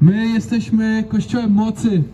My jesteśmy Kościołem Mocy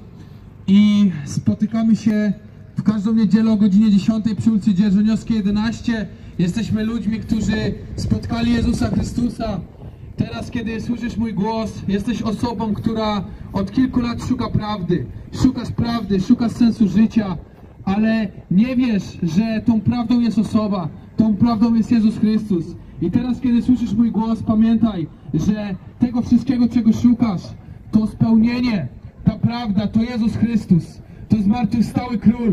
i spotykamy się w każdą niedzielę o godzinie 10 przy ulicy Dzierżoniowskiej 11. Jesteśmy ludźmi, którzy spotkali Jezusa Chrystusa. Teraz, kiedy słyszysz mój głos, jesteś osobą, która od kilku lat szuka prawdy. Szukasz prawdy, szukasz sensu życia, ale nie wiesz, że tą prawdą jest osoba, tą prawdą jest Jezus Chrystus. I teraz, kiedy słyszysz mój głos, pamiętaj, że tego wszystkiego, czego szukasz, to spełnienie, ta prawda, to Jezus Chrystus, to zmartwychwstały Król.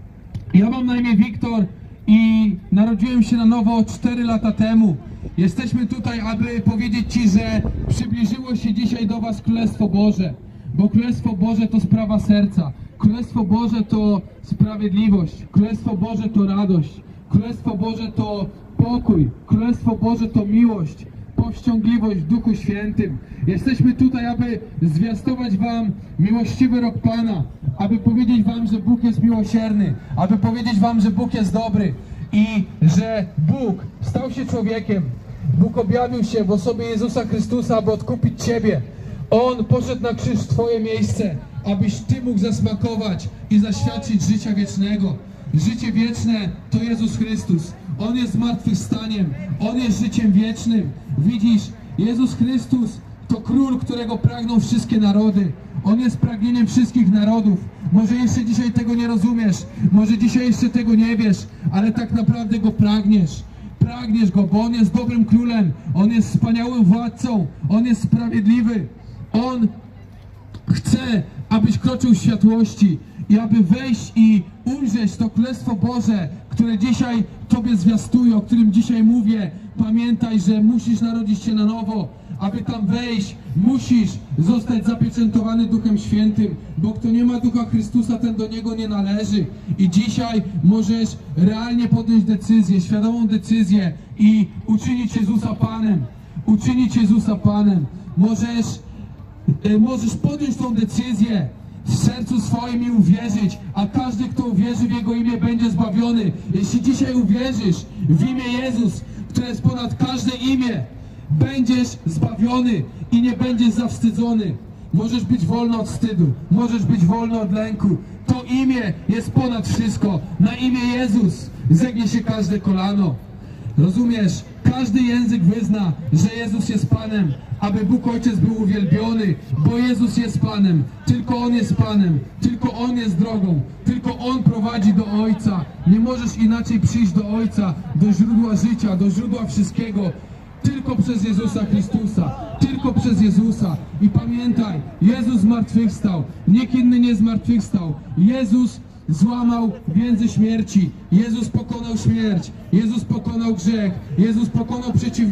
Ja mam na imię Wiktor i narodziłem się na nowo 4 lata temu. Jesteśmy tutaj, aby powiedzieć Ci, że przybliżyło się dzisiaj do Was Królestwo Boże, bo Królestwo Boże to sprawa serca, Królestwo Boże to sprawiedliwość, Królestwo Boże to radość, Królestwo Boże to pokój, Królestwo Boże to miłość, powściągliwość w Duchu Świętym. Jesteśmy tutaj, aby zwiastować Wam miłościwy rok Pana, aby powiedzieć Wam, że Bóg jest miłosierny, aby powiedzieć Wam, że Bóg jest dobry i że Bóg stał się człowiekiem. Bóg objawił się w osobie Jezusa Chrystusa, aby odkupić Ciebie. On poszedł na krzyż w Twoje miejsce, abyś Ty mógł zasmakować i zaświadczyć życia wiecznego. Życie wieczne to Jezus Chrystus. On jest zmartwychwstaniem. On jest życiem wiecznym. Widzisz, Jezus Chrystus to Król, którego pragną wszystkie narody. On jest pragnieniem wszystkich narodów. Może jeszcze dzisiaj tego nie rozumiesz, może dzisiaj jeszcze tego nie wiesz, ale tak naprawdę Go pragniesz. Pragniesz Go, bo On jest dobrym Królem. On jest wspaniałym władcą. On jest sprawiedliwy. On chce, abyś kroczył w światłości i aby wejść i ujrzeć to Królestwo Boże, które dzisiaj Tobie zwiastuję, o którym dzisiaj mówię. Pamiętaj, że musisz narodzić się na nowo. Aby tam wejść, musisz zostać zapieczętowany Duchem Świętym, bo kto nie ma Ducha Chrystusa, ten do Niego nie należy. I dzisiaj możesz realnie podjąć decyzję, świadomą decyzję i uczynić Jezusa Panem. Uczynić Jezusa Panem. Możesz podjąć tą decyzję w sercu swoim i uwierzyć, a każdy, kto uwierzy w Jego imię, będzie zbawiony. Jeśli dzisiaj uwierzysz w imię Jezus, które jest ponad każde imię, będziesz zbawiony i nie będziesz zawstydzony. Możesz być wolny od wstydu, możesz być wolny od lęku. To imię jest ponad wszystko. Na imię Jezus zegnie się każde kolano. Rozumiesz? Każdy język wyzna, że Jezus jest Panem, aby Bóg Ojciec był uwielbiony, bo Jezus jest Panem, tylko On jest Panem, tylko On jest drogą, tylko On prowadzi do Ojca. Nie możesz inaczej przyjść do Ojca, do źródła życia, do źródła wszystkiego, tylko przez Jezusa Chrystusa, tylko przez Jezusa. I pamiętaj, Jezus zmartwychwstał, nikt inny nie zmartwychwstał. Jezus złamał więzy śmierci. Jezus pokonał śmierć. Jezus pokonał grzech. Jezus pokonał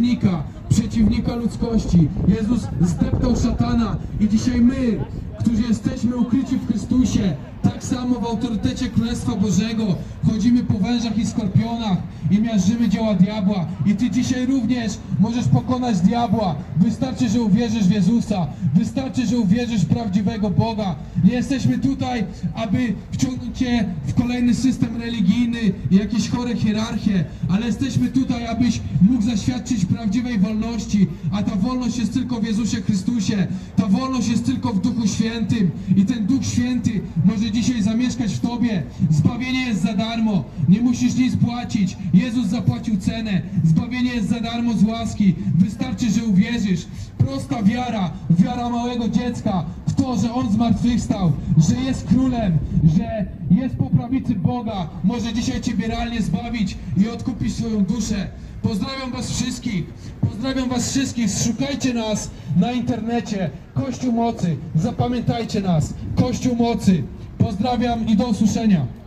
przeciwnika ludzkości. Jezus zdeptał szatana. I dzisiaj my, którzy jesteśmy ukryci w Chrystusie, tak samo w autorytecie Królestwa Bożego, chodzimy po wężach i skorpionach i miażdżymy dzieła diabła. I Ty dzisiaj również możesz pokonać diabła. Wystarczy, że uwierzysz w Jezusa. Wystarczy, że uwierzysz w prawdziwego Boga. Nie jesteśmy tutaj, aby wciągnąć Cię w kolejny system religijny i jakieś chore hierarchie, ale jesteśmy tutaj, abyś mógł zaświadczyć prawdziwej wolności. A ta wolność jest tylko w Jezusie Chrystusie. Ta wolność jest tylko w Duchu Świętym. I ten Duch Święty może dzisiaj zamieszkać w Tobie. Zbawienie jest za darmo. Nie musisz nic płacić. Jezus zapłacił cenę. Zbawienie jest za darmo z łaski. Wystarczy, że uwierzysz. Prosta wiara, wiara małego dziecka w to, że On zmartwychwstał, że jest Królem, że jest po prawicy Boga. Może dzisiaj Ciebie realnie zbawić i odkupić swoją duszę. Pozdrawiam Was wszystkich. Pozdrawiam Was wszystkich. Szukajcie nas na internecie. Kościół Mocy. Zapamiętajcie nas. Kościół Mocy. Pozdrawiam i do usłyszenia.